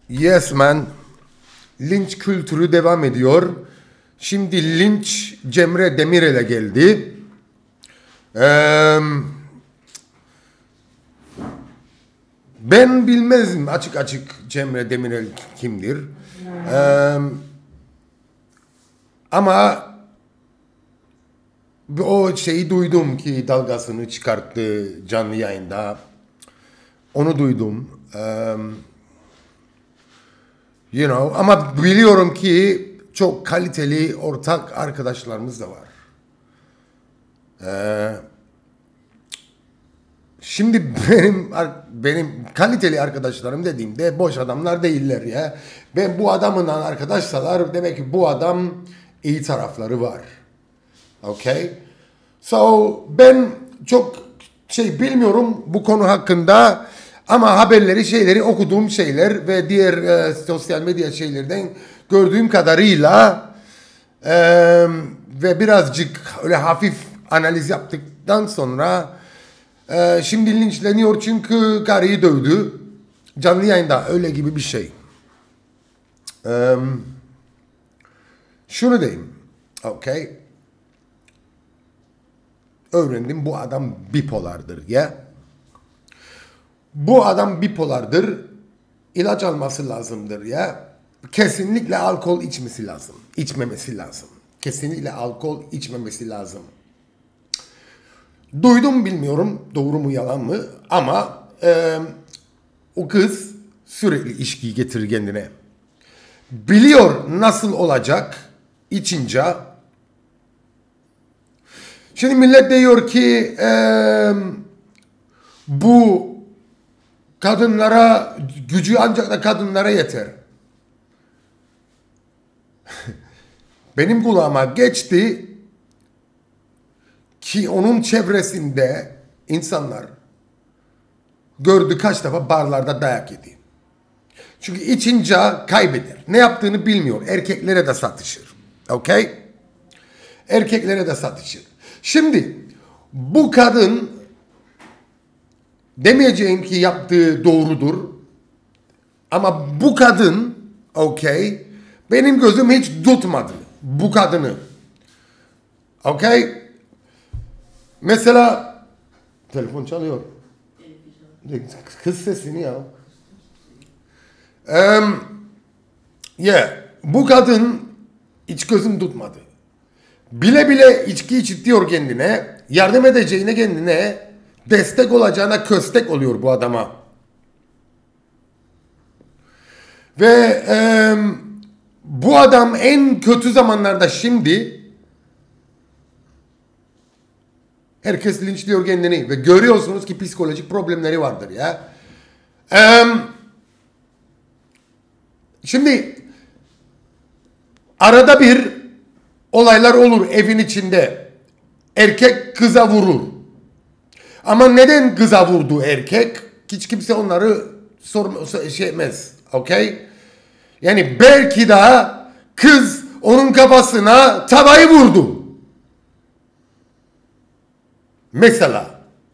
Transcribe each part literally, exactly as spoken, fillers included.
Yes man. Linç kültürü devam ediyor. Şimdi linç Cemre Demirel'e geldi. Ee, ben bilmezdim açık açık Cemre Demirel kimdir. Ee, ama o şeyi duydum ki dalgasını çıkarttı canlı yayında. Onu duydum. Ee, You know, ama biliyorum ki çok kaliteli ortak arkadaşlarımız da var. Ee, şimdi benim benim kaliteli arkadaşlarım dediğimde boş adamlar değiller ya. Ben bu adamla arkadaşsalar demek ki bu adam iyi tarafları var. Okay? So ben çok şey bilmiyorum bu konu hakkında. Ama haberleri, şeyleri, okuduğum şeyler ve diğer e, sosyal medya şeylerden gördüğüm kadarıyla e, ve birazcık öyle hafif analiz yaptıktan sonra e, şimdi linçleniyor çünkü karıyı dövdü. Canlı yayında öyle gibi bir şey. E, şunu diyeyim. Okay. Öğrendim bu adam bipolardır ya. Bu adam bipolardır. İlaç alması lazımdır ya. Kesinlikle alkol içmesi lazım. İçmemesi lazım. Kesinlikle alkol içmemesi lazım. Duydum bilmiyorum doğru mu yalan mı ama e, o kız sürekli içkiyi getirir kendine. Biliyor nasıl olacak içince. Şimdi millet diyor ki e, bu kadınlara gücü ancak da kadınlara yeter. Benim kulağıma geçti ki onun çevresinde insanlar gördü kaç defa barlarda dayak yedi. Çünkü içince kaybeder. Ne yaptığını bilmiyor. Erkeklere de satışır. Okay? Erkeklere de satışır. Şimdi bu kadın demeyeceğim ki yaptığı doğrudur. Ama bu kadın, okay, benim gözüm hiç tutmadı bu kadını. Okay? Mesela telefon çalıyor. Kız sesini ya. Um, yeah, bu kadın hiç gözüm tutmadı. Bile bile içki içitiyor kendine, yardım edeceğine kendine, destek olacağına köstek oluyor bu adama. Ve e, bu adam en kötü zamanlarda şimdi herkes linçliyor kendini ve görüyorsunuz ki psikolojik problemleri vardır ya. E, şimdi arada bir olaylar olur evin içinde. Erkek kıza vurur. Ama neden kıza vurdu erkek? Hiç kimse onları sorma, şey etmez. Okay? Yani belki de kız onun kafasına tavayı vurdu. Mesela.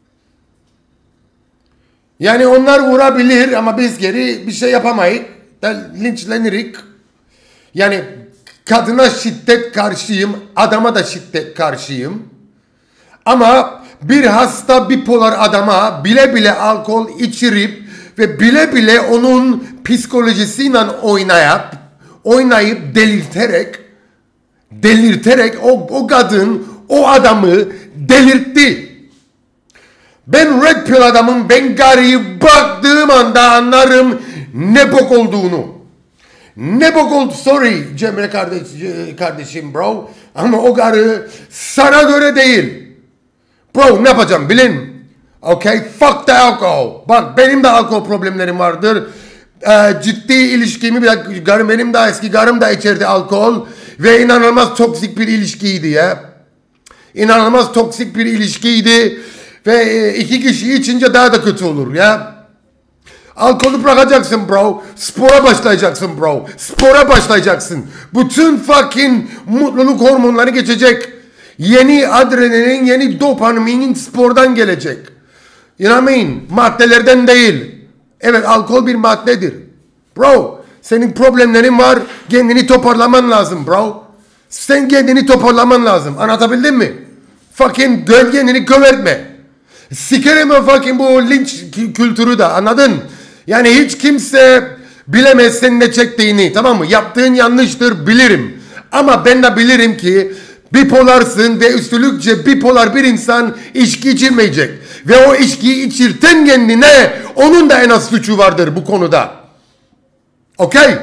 Yani onlar vurabilir ama biz geri bir şey yapamayız. Linçlenirik. Yani kadına şiddet karşıyım, adama da şiddet karşıyım. Ama bir hasta bipolar adama bile bile alkol içirip ve bile bile onun psikolojisiyle oynayıp, oynayıp delirterek, delirterek o, o kadın o adamı delirtti. Ben red pill adamım, ben karıyı baktığım anda anlarım ne bok olduğunu. Ne bok oldu, sorry Cemre kardeş, kardeşim bro, ama o karı sana göre değil. Bro ne yapacağım bilin? Okay, fuck the alcohol. Bak benim de alkol problemlerim vardır. Ee, ciddi ilişkimi bir karım, benim daha eski karım da içerdi alkol. Ve inanılmaz toksik bir ilişkiydi ya. İnanılmaz toksik bir ilişkiydi. Ve iki kişi içince daha da kötü olur ya. Alkolü bırakacaksın bro. Spora başlayacaksın bro. Spora başlayacaksın. Bütün fucking mutluluk hormonları geçecek. Yeni adrenalin, yeni dopaminin spordan gelecek. You know what I mean? Maddelerden değil. Evet alkol bir maddedir. Bro Senin problemlerin var. Kendini toparlaman lazım bro. Sen kendini toparlaman lazım. Anlatabildim mi? Fucking dön kendini kövertme. Sikerim o fucking bu linç kültürü de, anladın? Yani hiç kimse bilemez senin ne çektiğini, tamam mı? Yaptığın yanlıştır bilirim. Ama ben de bilirim ki bipolarsın ve üstünlükçe bipolar bir insan içki içirmeyecek. Ve o içkiyi içirten kendine onun da en az suçu vardır bu konuda. Okay?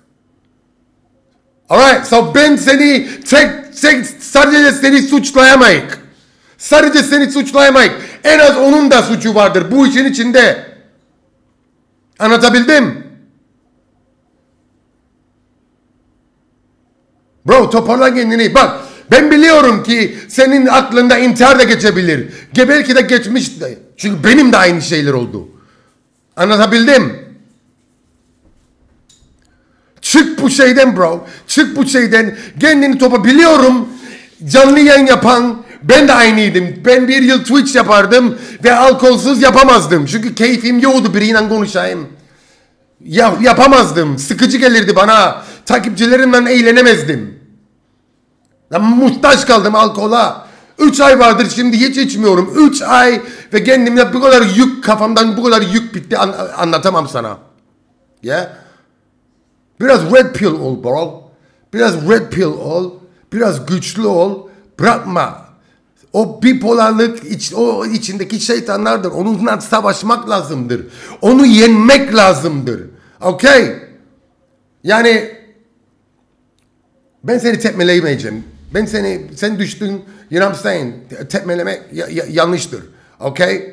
Alright, so ben seni tek, tek sadece seni suçlayamayık. Sadece seni suçlayamayık. En az onun da suçu vardır bu işin içinde. Anlatabildim? Bro toparla kendini. Bak ben biliyorum ki senin aklında intihar da geçebilir. Belki de geçmişti. Çünkü benim de aynı şeyler oldu. Anlatabildim? Çık bu şeyden bro. Çık bu şeyden. Kendini topa biliyorum. Canlı yayın yapan ben de aynıydım. Ben bir yıl Twitch yapardım ve alkolsüz yapamazdım. Çünkü keyfim yoktu biriyle konuşayım. Ya, yapamazdım. Sıkıcı gelirdi bana. Takipçilerimden eğlenemezdim. Ben muhtaç kaldım alkola. Üç ay vardır şimdi hiç içmiyorum. Üç ay ve kendimde bu kadar yük, kafamdan bu kadar yük bitti, an anlatamam sana. Yeah? Biraz red pill ol bro. Biraz red pill ol. Biraz güçlü ol. Bırakma. O bipolarlık iç, o içindeki şeytanlardır. Onunla savaşmak lazımdır. Onu yenmek lazımdır. Okay? Yani ben seni tepmeleyemeyeceğim. Ben seni, sen düştün, you know what I'm saying? Tepmelemek ya, ya, yanlıştır. Okay?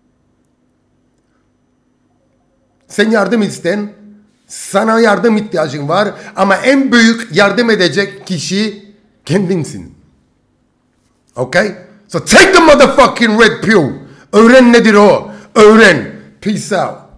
Sen yardım isten. Sana yardım ihtiyacın var. Ama en büyük yardım edecek kişi kendinsin. Okay? So take the motherfucking red pill. Öğren nedir o? Öğren. Peace out.